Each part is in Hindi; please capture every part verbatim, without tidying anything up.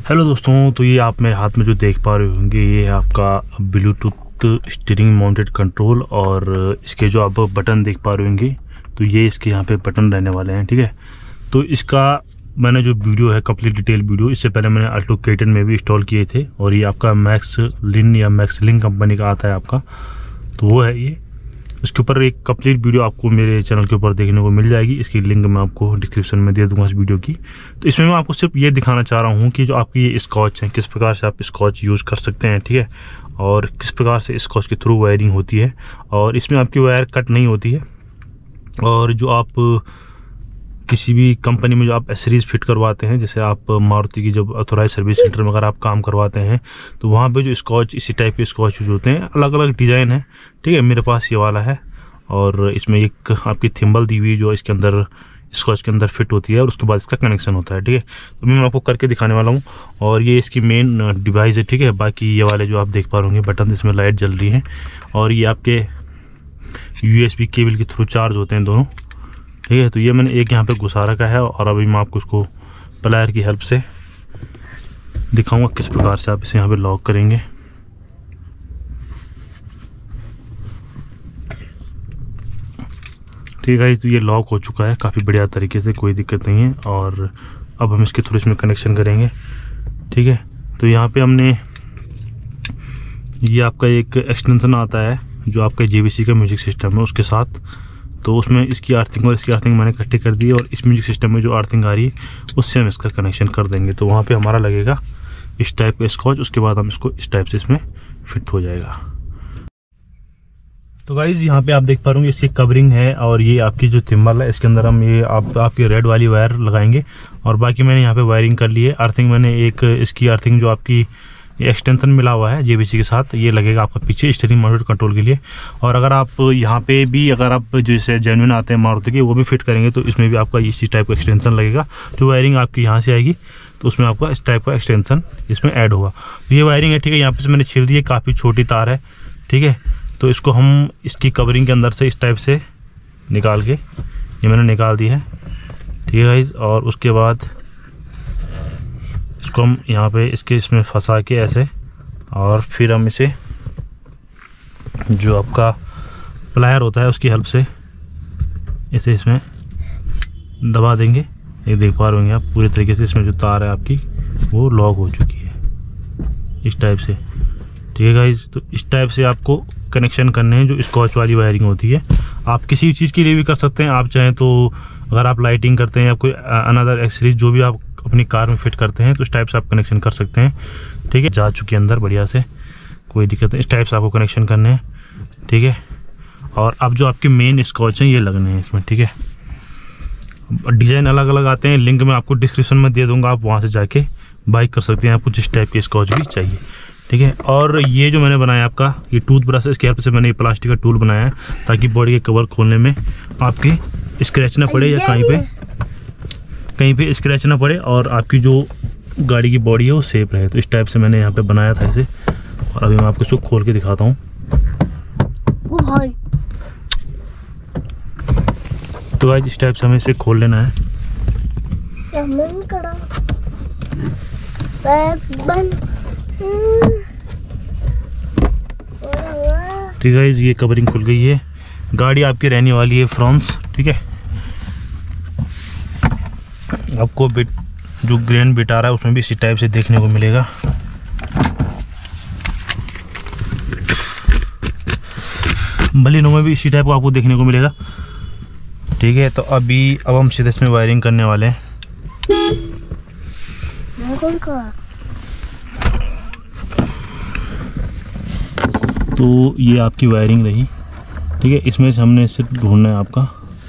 हेलो दोस्तों, तो ये आप मेरे हाथ में जो देख पा रहे होंगे ये है आपका ब्लूटूथ स्टीयरिंग माउंटेड कंट्रोल। और इसके जो आप बटन देख पा रहे होंगे तो ये इसके यहाँ पे बटन रहने वाले हैं। ठीक है, तो इसका मैंने जो वीडियो है कंप्लीट डिटेल वीडियो इससे पहले मैंने अल्टो के टेन में भी इंस्टॉल किए थे। और ये आपका मैक्स लिन या मैक्स लिंक कंपनी का आता है आपका, तो वो है ये। इसके ऊपर एक कंप्लीट वीडियो आपको मेरे चैनल के ऊपर देखने को मिल जाएगी। इसकी लिंक मैं आपको डिस्क्रिप्शन में दे दूंगा इस वीडियो की। तो इसमें मैं आपको सिर्फ ये दिखाना चाह रहा हूँ कि जो आपकी ये स्कॉच है किस प्रकार से आप स्कॉच यूज़ कर सकते हैं। ठीक है, और किस प्रकार से स्कॉच के थ्रू वायरिंग होती है। और इसमें आपकी वायर कट नहीं होती है। और जो आप किसी भी कंपनी में जो आप एसेसरीज फिट करवाते हैं, जैसे आप मारुति की जब ऑथोराइज सर्विस सेंटर में अगर आप काम करवाते हैं तो वहाँ पे जो स्कॉच इसी टाइप के स्कॉच यूज होते हैं। अलग अलग डिज़ाइन है। ठीक है, मेरे पास ये वाला है और इसमें एक आपकी थिम्बल दी हुई जो इसके अंदर स्कॉच के अंदर फिट होती है और उसके बाद इसका कनेक्शन होता है। ठीक है, तो मैं आपको करके दिखाने वाला हूँ। और ये इसकी मेन डिवाइस है। ठीक है, बाकी ये वाले जो आप देख पा रहे होंगे बटन, इसमें लाइट जल रही है और ये आपके यूएसबी केबल के थ्रू चार्ज होते हैं दोनों। ठीक है, तो ये मैंने एक यहाँ पे घुसा रखा है और अभी मैं आपको इसको प्लायर की हेल्प से दिखाऊंगा किस प्रकार से आप इसे यहाँ पे लॉक करेंगे। ठीक है, तो ये लॉक हो चुका है काफ़ी बढ़िया तरीके से, कोई दिक्कत नहीं है। और अब हम इसके थ्रू इसमें कनेक्शन करेंगे। ठीक है, तो यहाँ पे हमने ये आपका एक एक्सटेंशन आता है जो आपका जेवीसी का म्यूजिक सिस्टम है उसके साथ। तो उसमें इसकी अर्थिंग और इसकी अर्थिंग मैंने इकट्ठी कर दी है और इस म्यूजिक सिस्टम में जो अर्थिंग आ रही है उससे हम इसका कनेक्शन कर देंगे। तो वहाँ पे हमारा लगेगा इस टाइप का स्कॉच, उसके बाद हम इसको इस टाइप से इसमें फिट हो जाएगा। तो गाइज यहाँ पे आप देख पा रहे होंगे इसकी कवरिंग है और ये आपकी जो थिम्बल है इसके अंदर हम ये आप आपकी रेड वाली वायर लगाएंगे। और बाकी मैंने यहाँ पे वायरिंग कर ली है। अर्थिंग मैंने एक इसकी अर्थिंग जो आपकी एक्सटेंशन मिला हुआ है जेबीसी के साथ, ये लगेगा आपका पीछे स्टीयरिंग माउंटेड कंट्रोल के लिए। और अगर आप यहाँ पे भी अगर आप जैसे जेन्युइन आते हैं मारुति के वो भी फिट करेंगे तो इसमें भी आपका इसी टाइप का एक्सटेंशन लगेगा। जो वायरिंग आपकी यहाँ से आएगी तो उसमें आपका इस टाइप का एक्सटेंशन इसमें ऐड होगा। तो ये वायरिंग है। ठीक है, यहाँ पे से मैंने छील दी है, काफ़ी छोटी तार है। ठीक है, तो इसको हम इसकी कवरिंग के अंदर से इस टाइप से निकाल के, ये मैंने निकाल दी है। ठीक है गाइस, और उसके बाद इसको हम यहाँ पे इसके इसमें फंसा के ऐसे, और फिर हम इसे जो आपका प्लायर होता है उसकी हेल्प से इसे इसमें दबा देंगे। ये देख पा रहे होंगे आप पूरी तरीके से इसमें जो तार है आपकी वो लॉक हो चुकी है इस टाइप से। ठीक है गाइस, तो इस टाइप से आपको कनेक्शन करने हैं जो स्कॉच वाली वायरिंग होती है। आप किसी चीज़ के लिए भी कर सकते हैं। आप चाहें तो अगर आप लाइटिंग करते हैं या कोई अनदर एक्सेसरीज जो भी आप अपनी कार में फिट करते हैं तो इस टाइप से आप कनेक्शन कर सकते हैं। ठीक है, जा चुकी है अंदर बढ़िया से, कोई दिक्कत नहीं। इस टाइप से आपको कनेक्शन करने हैं। ठीक है, और अब जो आपके मेन स्कॉच हैं ये लगने हैं इसमें। ठीक है, डिज़ाइन अलग अलग आते हैं, लिंक मैं आपको डिस्क्रिप्शन में दे दूँगा, आप वहाँ से जाके बाई कर सकते हैं। आपको जिस टाइप के स्कॉच भी चाहिए। ठीक है, और ये जो मैंने बनाया आपका ये टूथ ब्रश है, इसकी हेल्प से मैंने ये प्लास्टिक का टूल बनाया है ताकि बॉडी के कवर खोलने में आपकी स्क्रैच ना पड़े या कहीं पे कहीं पे स्क्रैच ना पड़े और आपकी जो गाड़ी की बॉडी है वो सेफ रहे। तो इस टाइप से मैंने यहाँ पे बनाया था इसे, और अभी मैं आपको इसको खोल के दिखाता हूँ। तो गाइस इस टाइप से हमें इसे खोल लेना है। ठीक है, ये कवरिंग खुल गई है। गाड़ी आपकी रहने वाली है फ्रांस। ठीक है, आपको बिट जो ग्रैंड बिट आ रहा है उसमें भी इसी टाइप से देखने को मिलेगा। बलिनो में भी इसी टाइप को आपको देखने को मिलेगा। ठीक है, तो अभी अब हम सीधे इसमें वायरिंग करने वाले हैं। तो ये आपकी वायरिंग रही। ठीक है, इसमें से हमने सिर्फ ढूंढना है आपका।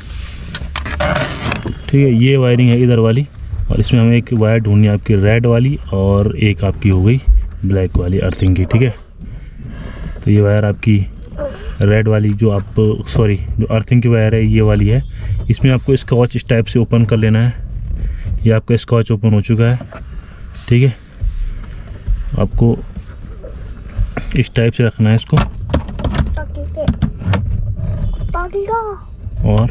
ठीक है, ये वायरिंग है इधर वाली, और इसमें हमें एक वायर ढूंढनी है आपकी रेड वाली और एक आपकी हो गई ब्लैक वाली अर्थिंग की। ठीक है, तो ये वायर आपकी रेड वाली जो आप सॉरी जो अर्थिंग की वायर है ये वाली है। इसमें आपको स्कॉच इस टाइप से ओपन कर लेना है। ये आपका स्कॉच ओपन हो चुका है। ठीक है, आपको इस टाइप से रखना है इसको, और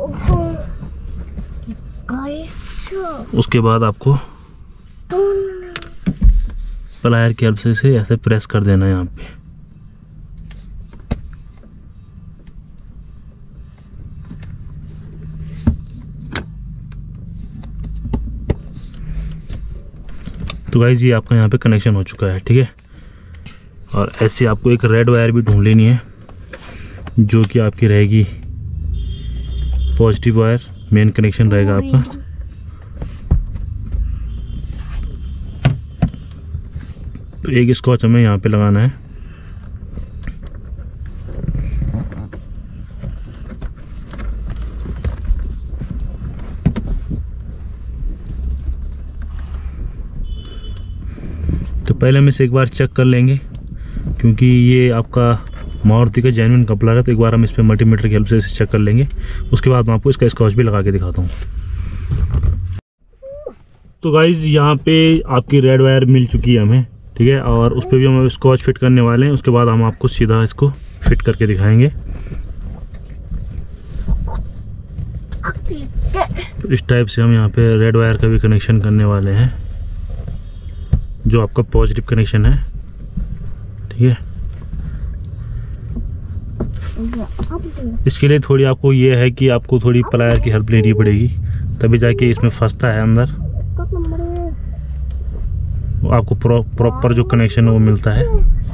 उसके बाद आपको प्लायर की हेल्प से इसे ऐसे प्रेस कर देना है यहाँ पे। तो गाइस ये आपका यहाँ पे कनेक्शन हो चुका है, ठीक है। और ऐसे आपको एक रेड वायर भी ढूंढ लेनी है जो कि आपकी रहेगी पॉजिटिव वायर, मेन कनेक्शन रहेगा आपका। तो एक स्कॉच हमें यहाँ पे लगाना है। तो पहले हम इसे एक बार चेक कर लेंगे क्योंकि ये आपका मारुति का जेन्युइन कपलर है। तो एक बार हम इस पर मल्टीमीटर की हेल्प से इसे चेक कर लेंगे, उसके बाद मैं आपको इसका स्कॉच भी लगा के दिखाता हूँ। तो गाइज यहाँ पे आपकी रेड वायर मिल चुकी है हमें, ठीक है। और उस पर भी हम स्कॉच फिट करने वाले हैं, उसके बाद हम आपको सीधा इसको फिट करके दिखाएंगे। तो इस टाइप से हम यहाँ पे रेड वायर का भी कनेक्शन करने वाले हैं जो आपका पॉजिटिव कनेक्शन है, ठीक है। इसके लिए थोड़ी आपको ये है कि आपको थोड़ी प्लायर की हेल्प लेनी पड़ेगी, तभी जाके इसमें फंसता है अंदर, आपको प्रॉपर जो कनेक्शन है वो मिलता है,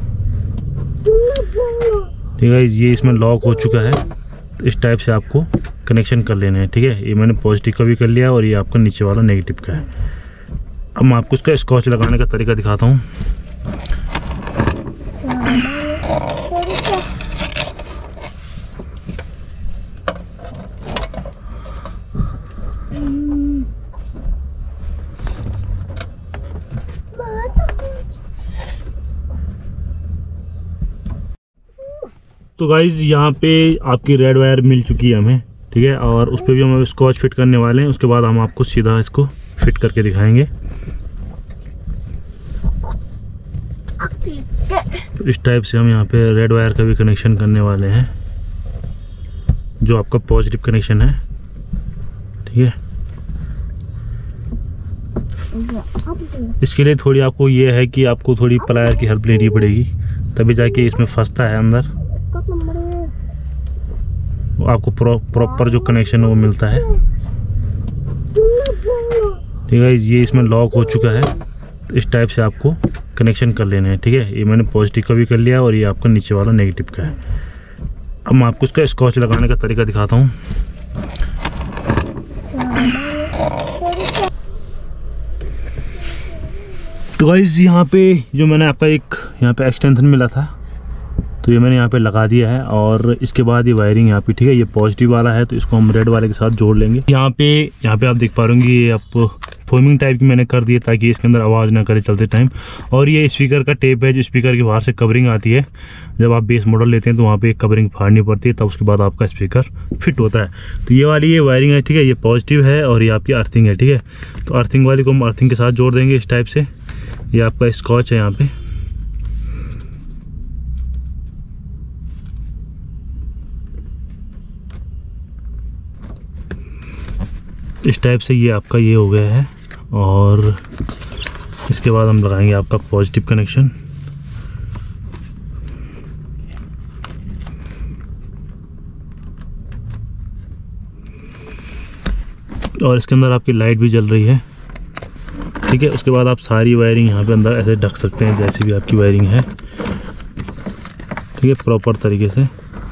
ठीक है। ये इसमें लॉक हो चुका है, तो इस टाइप से आपको कनेक्शन कर लेना है, ठीक है। ये मैंने पॉजिटिव का भी कर लिया और ये आपका नीचे वाला नेगेटिव का है। अब मैं आपको इसका स्कॉच लगाने का तरीका दिखाता हूँ। तो गाइज यहाँ पे आपकी रेड वायर मिल चुकी है हमें, ठीक है। और उस पर भी हम स्कॉच फिट करने वाले हैं, उसके बाद हम आपको सीधा इसको फिट करके दिखाएंगे। तो इस टाइप से हम यहाँ पे रेड वायर का भी कनेक्शन करने वाले हैं जो आपका पॉजिटिव कनेक्शन है, ठीक है। इसके लिए थोड़ी आपको ये है कि आपको थोड़ी प्लायर की हेल्प लेनी पड़ेगी, तभी जाके इसमें फंसता है अंदर, आपको प्रॉपर जो कनेक्शन है वो मिलता है, ठीक है। ये इसमें लॉक हो चुका है, तो इस टाइप से आपको कनेक्शन कर लेना है, ठीक है। ये मैंने पॉजिटिव का भी कर लिया और ये आपका नीचे वाला नेगेटिव का है। अब मैं आपको इसका स्कॉच लगाने का तरीका दिखाता हूँ। तो गाइस यहाँ पे जो मैंने आपका एक यहाँ पे एक्सटेंशन मिला था, तो ये मैंने यहाँ पे लगा दिया है। और इसके बाद ये वायरिंग यहाँ पे, ठीक है, ये पॉजिटिव वाला है तो इसको हम रेड वाले के साथ जोड़ लेंगे। यहाँ पे यहाँ पे आप देख पा रहे होंगे ये आप फोमिंग टाइप की मैंने कर दी है ताकि इसके अंदर आवाज़ ना करे चलते टाइम। और ये स्पीकर का टेप है जो स्पीकर के बाहर से कवरिंग आती है, जब आप बेस मॉडल लेते हैं तो वहाँ पे एक कवरिंग फाड़नी पड़ती है, तब उसके बाद आपका स्पीकर फिट होता है। तो ये वाली ये वायरिंग है, ठीक है, ये पॉजिटिव है और ये आपकी अर्थिंग है, ठीक है। तो अर्थिंग वाली को हम अर्थिंग के साथ जोड़ देंगे इस टाइप से। ये आपका स्कॉच है यहाँ पे, इस टाइप से ये आपका ये हो गया है। और इसके बाद हम लगाएंगे आपका पॉजिटिव कनेक्शन। और इसके अंदर आपकी लाइट भी जल रही है, ठीक है। उसके बाद आप सारी वायरिंग यहाँ पे अंदर ऐसे ढक सकते हैं जैसी भी आपकी वायरिंग है, ठीक है, प्रॉपर तरीके से।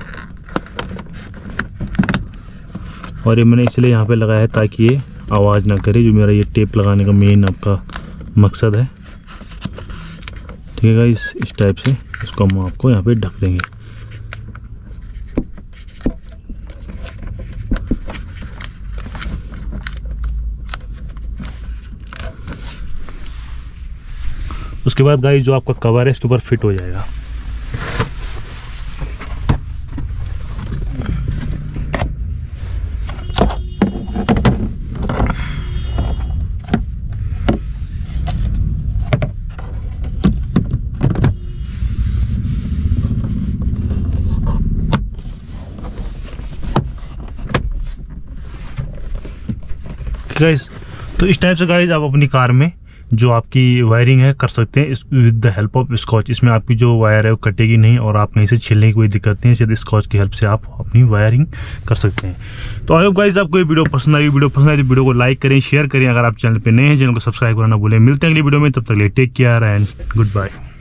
और ये मैंने इसलिए यहाँ पे लगाया है ताकि ये आवाज़ ना करे, जो मेरा ये टेप लगाने का मेन आपका मकसद है, ठीक है गाइस। इस टाइप से इसको हम आपको यहाँ पे ढक देंगे। उसके बाद गाइस जो आपका कवर है इसके ऊपर फिट हो जाएगा। गाइस तो इस टाइप से गाइस आप अपनी कार में जो आपकी वायरिंग है कर सकते हैं with the help of Scotch. इसमें आपकी जो वायर है वो कटेगी नहीं और आप कहीं से छीलने की कोई दिक्कत नहीं है, सिर्फ स्कॉच की हेल्प से आप अपनी वायरिंग कर सकते हैं। तो आई होप गाइस आपको ये वीडियो पसंद आई। वीडियो पसंद आई तो वीडियो को लाइक करें, शेयर करें। अगर आप चैनल पर नए हैं चैनल को सब्सक्राइब करना भूलें। मिलते हैं अगली वीडियो में, तब तक के लिए take care and good bye.